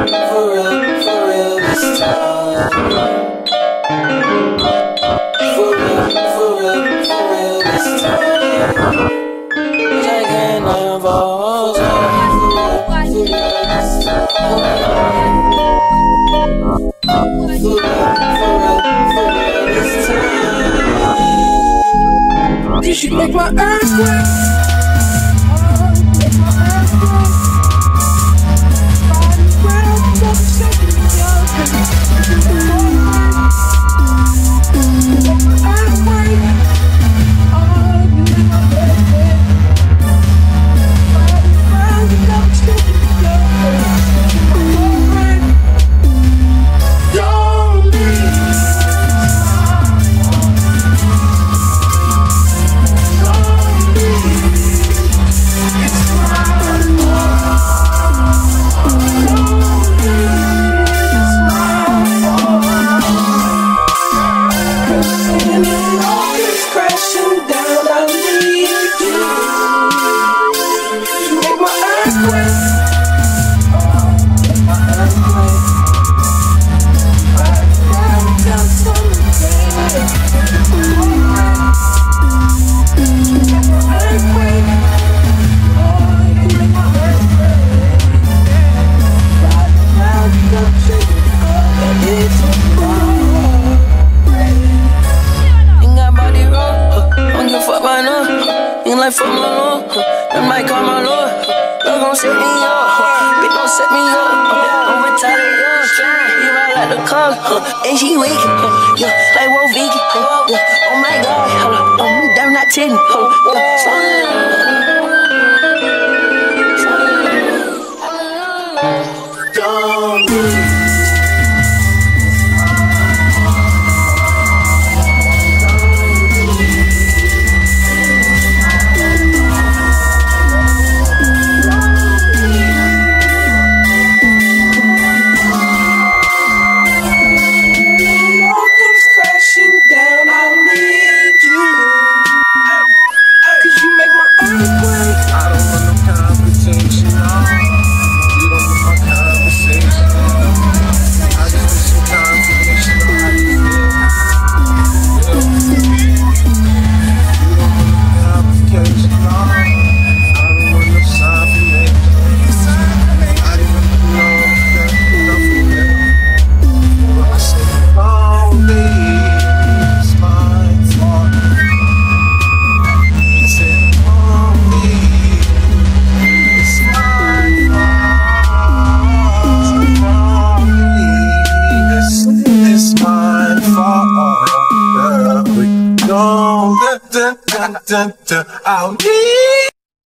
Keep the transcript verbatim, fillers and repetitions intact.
For real, for real this time. For real, for real, for real this time. Taking of all time. For real, for real this time. For real, for real, for real this time. Did she make my earthquake? Like fuck my lord, that might call my lord. Love gon' set me up, bitch gon' set me up. I'm retarded, you ride like the car, and she weak, yeah, like Wo Vegan. Oh my God, hold up, I'm down that ten, hold up, slow down. Don't move. Dun, dun, dun, dun, dun. I'll need